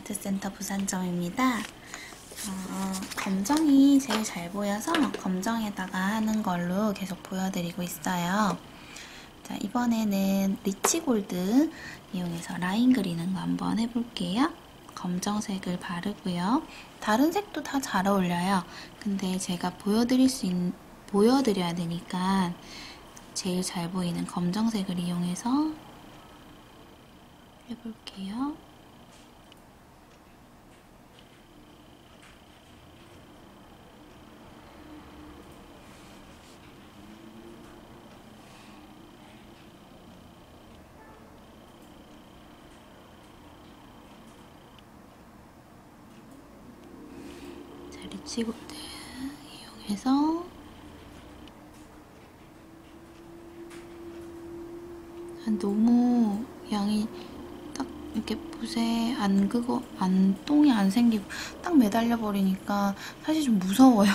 아트센터 부산점입니다. 검정이 제일 잘 보여서 검정에다가 하는 걸로 계속 보여드리고 있어요. 자, 이번에는 리치골드 이용해서 라인 그리는 거 한번 해볼게요. 검정색을 바르고요. 다른 색도 다 잘 어울려요. 근데 제가 보여드려야 되니까 제일 잘 보이는 검정색을 이용해서 해볼게요. 자, 리치골드 이용해서 너무 양이 딱 이렇게 붓에 똥이 안 생기고 딱 매달려 버리니까 사실 좀 무서워요.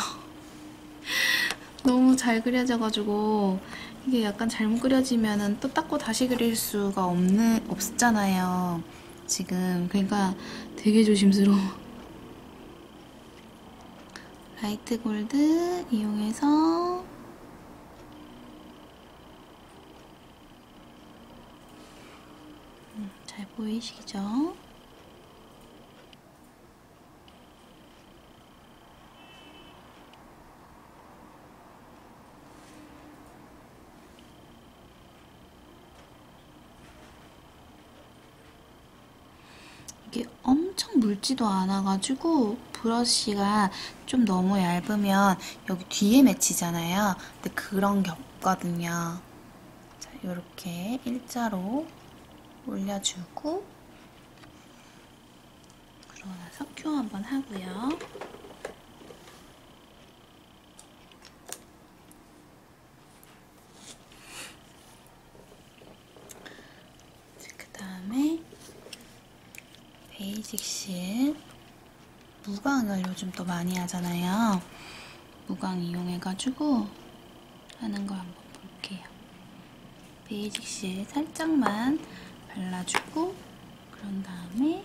너무 잘 그려져가지고 이게 약간 잘못 그려지면은 또 닦고 다시 그릴 수가 없잖아요. 지금 그러니까 되게 조심스러워. 라이트 골드 이용해서 잘 보이시죠? 이게 엄청 묽지도 않아가지고 브러쉬가 좀 너무 얇으면 여기 뒤에 맺히잖아요. 근데 그런 게 없거든요. 자, 이렇게 일자로 올려주고 그러고 나서 큐 한번 하고요. 그 다음에 베이직 실 무광을 요즘 또 많이 하잖아요. 무광 이용해가지고 하는 거 한번 볼게요. 베이직 실 살짝만 발라주고 그런 다음에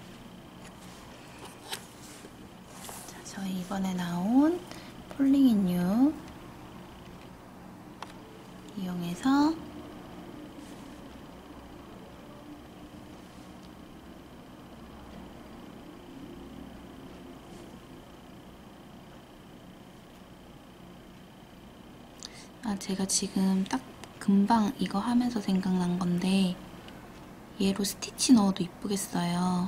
자, 저희 이번에 나온 폴링인유 이용해서 제가 지금 딱 금방 이거 하면서 생각난 건데 얘로 스티치 넣어도 이쁘겠어요.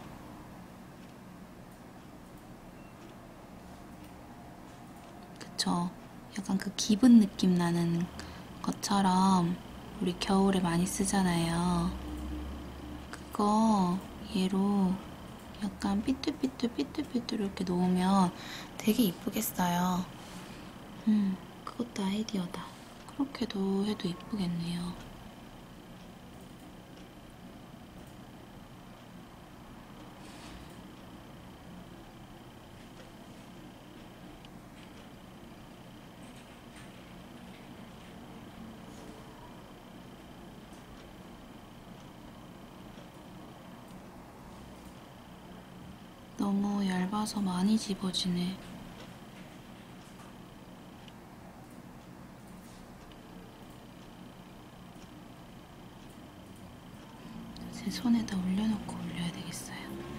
그쵸? 약간 그 기분 느낌 나는 것처럼 우리 겨울에 많이 쓰잖아요. 그거 얘로 약간 삐뚤삐뚤 이렇게 놓으면 되게 이쁘겠어요. 그것도 아이디어다. 그렇게도 해도 이쁘겠네요. 너무 얇아서 많이 집어지네. 제 손에다 올려놓고 올려야 되겠어요.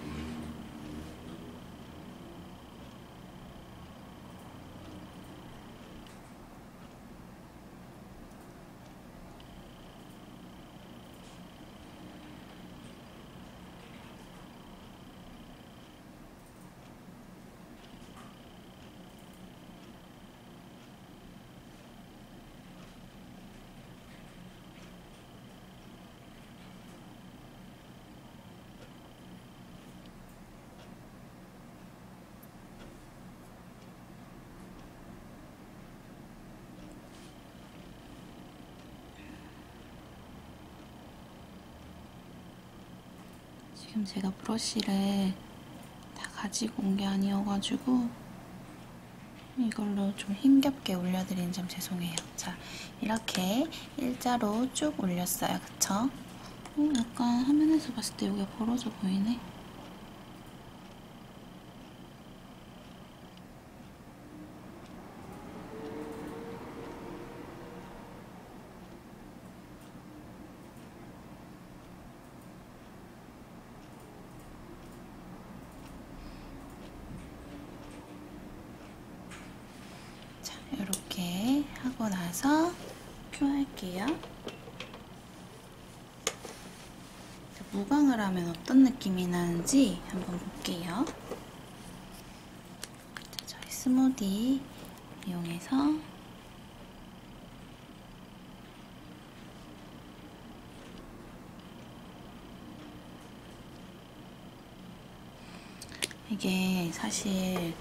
지금 제가 브러쉬를 다 가지고 온 게 아니어가지고 이걸로 좀 힘겹게 올려드리는 점 죄송해요. 자, 이렇게 일자로 쭉 올렸어요. 그쵸? 약간 화면에서 봤을 때 여기가 벌어져 보이네. 그리고 나서 표할게요. 무광을 하면 어떤 느낌이 나는지 한번 볼게요. 저희 스무디 이용해서 이게 사실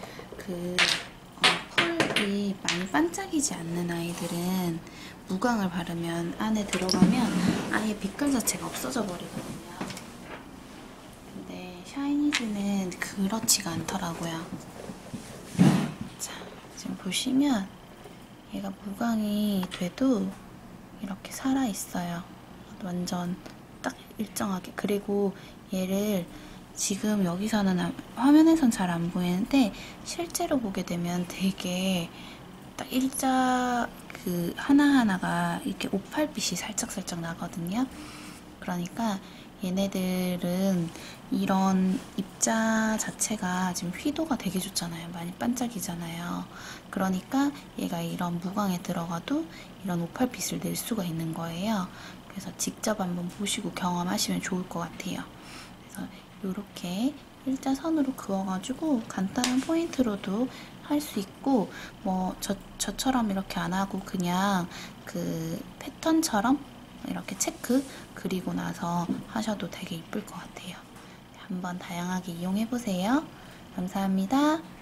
펄이 많이 반짝이지 않는 아이들은 무광을 바르면 안에 들어가면 아예 빛깔 자체가 없어져 버리거든요. 근데 샤이니즈는 그렇지가 않더라고요. 자, 지금 보시면 얘가 무광이 돼도 이렇게 살아있어요. 완전 딱 일정하게. 그리고 얘를 지금 여기서는 화면에선 잘 안 보이는데 실제로 보게 되면 되게 딱 일자 하나하나가 이렇게 오팔빛이 살짝살짝 나거든요. 그러니까 얘네들은 이런 입자 자체가 지금 휘도가 되게 좋잖아요. 많이 반짝이잖아요. 그러니까 얘가 이런 무광에 들어가도 이런 오팔빛을 낼 수가 있는 거예요. 그래서 직접 한번 보시고 경험하시면 좋을 것 같아요. 그래서 이렇게 일자선으로 그어가지고 간단한 포인트로도 할 수 있고, 뭐 저처럼 이렇게 안 하고 그냥 패턴처럼 이렇게 체크 그리고 나서 하셔도 되게 이쁠 것 같아요. 한번 다양하게 이용해 보세요. 감사합니다.